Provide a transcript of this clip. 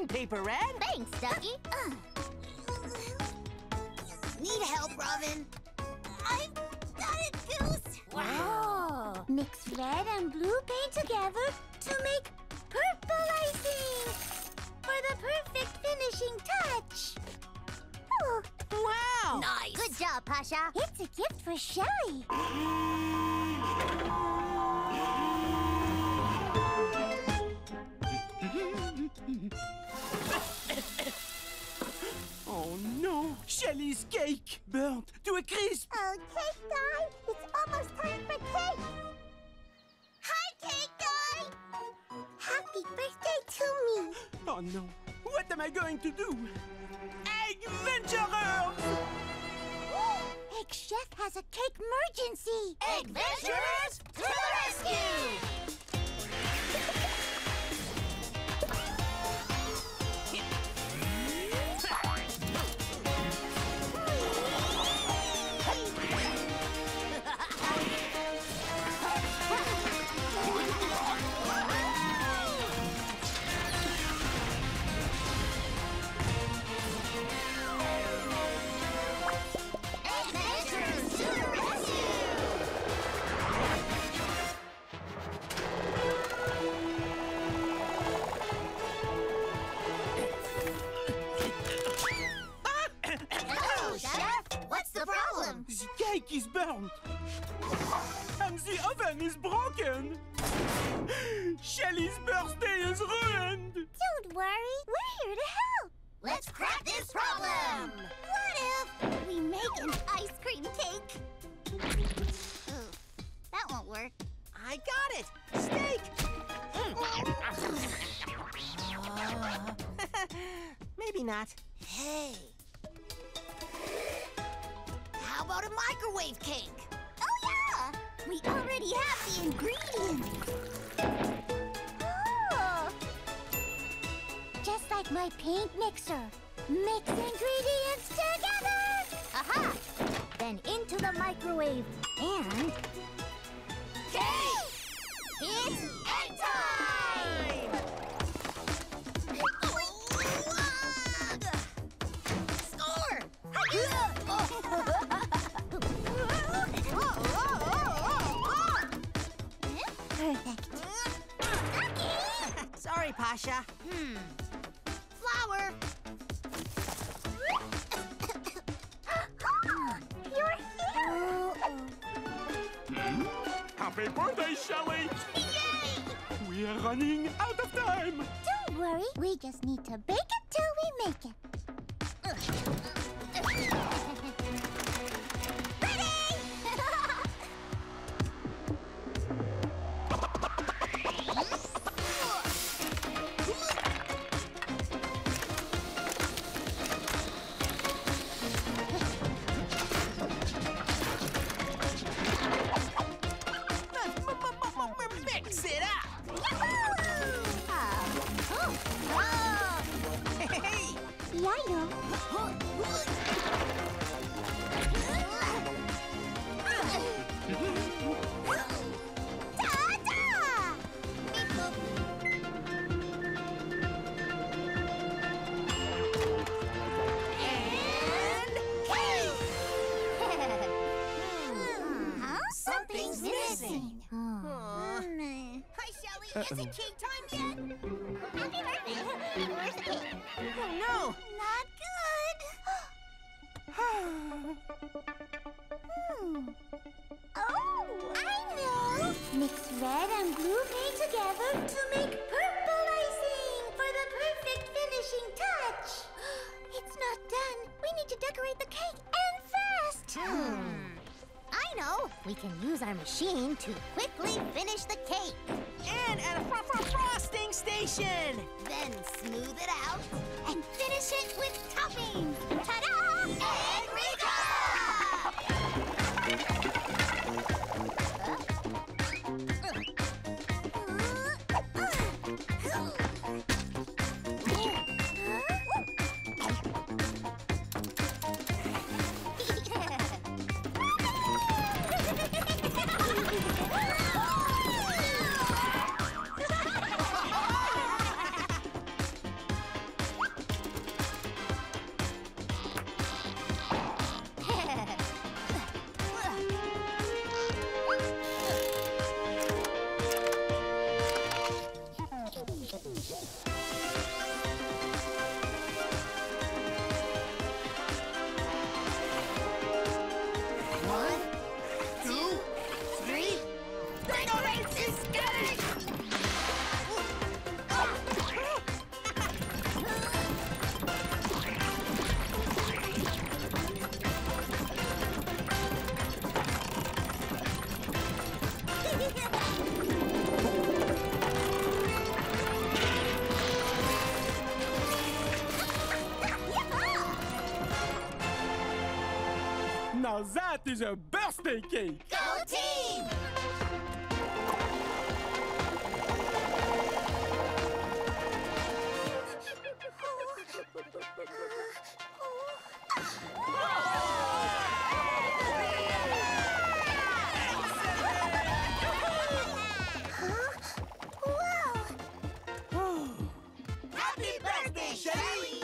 fine, Paper Red. Thanks, Ducky. Need help, Robin? I've got it, Goose. Wow. Mix red and blue paint together to make purple icing for the perfect finishing touch. Oh. Wow! Nice. Good job, Pascha. It's a gift for Shelly. Oh no! Shelly's cake burnt to a crisp! Oh, Cake Guy, it's almost time for cake. Hi, Cake Guy. Happy birthday to me. Oh no! What am I going to do? Eggventurers! Egg Chef has a cake emergency. Eggventurers to the rescue! The cake is burnt! And the oven is broken! Shelly's birthday is ruined! Don't worry, we're here to help. Let's crack this problem! What if we make an ice cream cake? Ooh, that won't work. I got it! Steak! Maybe not. Hey! How about a microwave cake? Oh, yeah! We already have the ingredients. Oh! Just like my paint mixer. Mix ingredients together! Aha! Then into the microwave and... Cake! It's egg time! Score! Perfect. Sorry, Pascha. Flour! You're here! Happy birthday, Shelly! Yay! We are running out of time! Don't worry, we just need to bake it till we make it. Mix it up! Hey! Yeah, yeah. Ta-da! Beep boop. And cake! Huh? Something's missing. Hi, Shelly, is it cake time yet? Happy birthday! Where's the cake? Oh no! Not good. Oh, I know! Mix red and blue paint together to make purple icing for the perfect finishing touch. It's not done. We need to decorate the cake and fast. I know. We can use our machine to quickly finish the cake. And at a frosting station! Then smooth it out. And finish it with toppings. Ta-da! Eureka! Now that is a birthday cake! Go team! Happy birthday, Shelly!